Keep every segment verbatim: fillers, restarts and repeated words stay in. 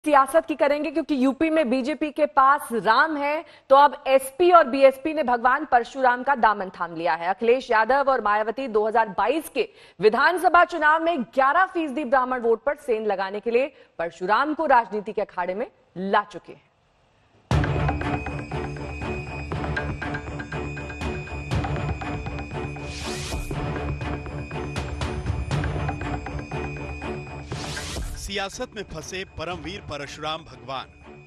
सियासत की करेंगे क्योंकि यूपी में बीजेपी के पास राम है, तो अब एसपी और बीएसपी ने भगवान परशुराम का दामन थाम लिया है। अखिलेश यादव और मायावती दो हज़ार बाईस के विधानसभा चुनाव में ग्यारह फीसदी ब्राह्मण वोट पर सेंध लगाने के लिए परशुराम को राजनीति के अखाड़े में ला चुके हैं। सियासत में फंसे परमवीर परशुराम भगवान।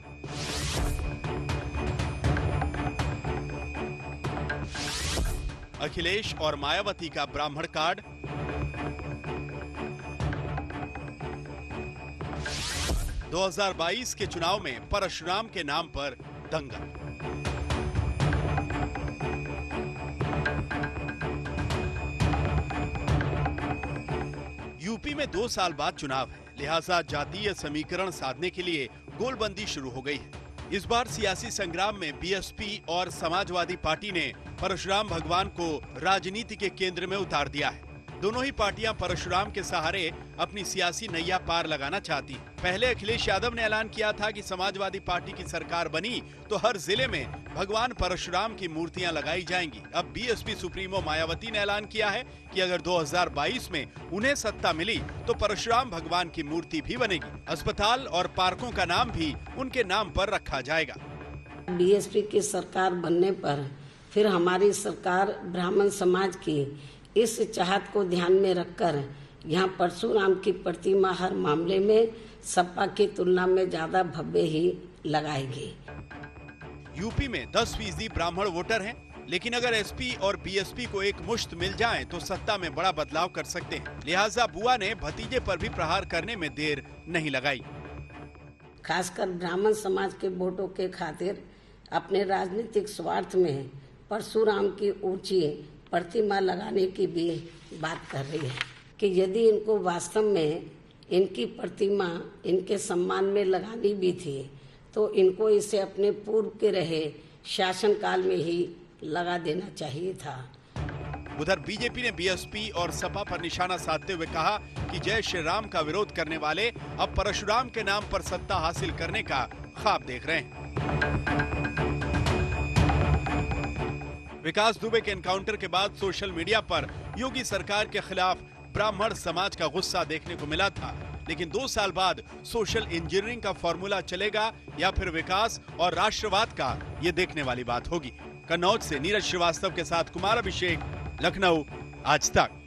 अखिलेश और मायावती का ब्राह्मण कार्ड, दो हज़ार बाईस के चुनाव में परशुराम के नाम पर दंगल। यूपी में दो साल बाद चुनाव है, लिहाजा जातीय समीकरण साधने के लिए गोलबंदी शुरू हो गई है। इस बार सियासी संग्राम में बीएसपी और समाजवादी पार्टी ने परशुराम भगवान को राजनीति के केंद्र में उतार दिया है। दोनों ही पार्टियां परशुराम के सहारे अपनी सियासी नैया पार लगाना चाहती हैं। पहले अखिलेश यादव ने ऐलान किया था कि समाजवादी पार्टी की सरकार बनी तो हर जिले में भगवान परशुराम की मूर्तियां लगाई जाएंगी। अब बीएसपी सुप्रीमो मायावती ने ऐलान किया है कि अगर दो हज़ार बाईस में उन्हें सत्ता मिली तो परशुराम भगवान की मूर्ति भी बनेगी। अस्पताल और पार्कों का नाम भी उनके नाम पर रखा जाएगा। बीएसपी की सरकार बनने पर फिर हमारी सरकार ब्राह्मण समाज की इस चाहत को ध्यान में रखकर यहाँ परशुराम की प्रतिमा हर मामले में सपा की तुलना में ज्यादा भव्य ही लगाएगी। यूपी में दस फीसदी ब्राह्मण वोटर हैं, लेकिन अगर एसपी और बीएसपी को एक मुश्त मिल जाए तो सत्ता में बड़ा बदलाव कर सकते हैं। लिहाजा बुआ ने भतीजे पर भी प्रहार करने में देर नहीं लगाई। खासकर ब्राह्मण समाज के वोटों के खातिर अपने राजनीतिक स्वार्थ में परशुराम की ऊंची प्रतिमा लगाने की भी बात कर रही है कि यदि इनको वास्तव में इनकी प्रतिमा इनके सम्मान में लगानी भी थी तो इनको इसे अपने पूर्व के रहे शासनकाल में ही लगा देना चाहिए था। उधर बीजेपी ने बीएसपी और सपा पर निशाना साधते हुए कहा कि जय श्री राम का विरोध करने वाले अब परशुराम के नाम पर सत्ता हासिल करने का ख्वाब देख रहे हैं। विकास दुबे के एनकाउंटर के बाद सोशल मीडिया पर योगी सरकार के खिलाफ ब्राह्मण समाज का गुस्सा देखने को मिला था, लेकिन दो साल बाद सोशल इंजीनियरिंग का फॉर्मूला चलेगा या फिर विकास और राष्ट्रवाद का, ये देखने वाली बात होगी। कन्नौज से नीरज श्रीवास्तव के साथ कुमार अभिषेक, लखनऊ, आज तक।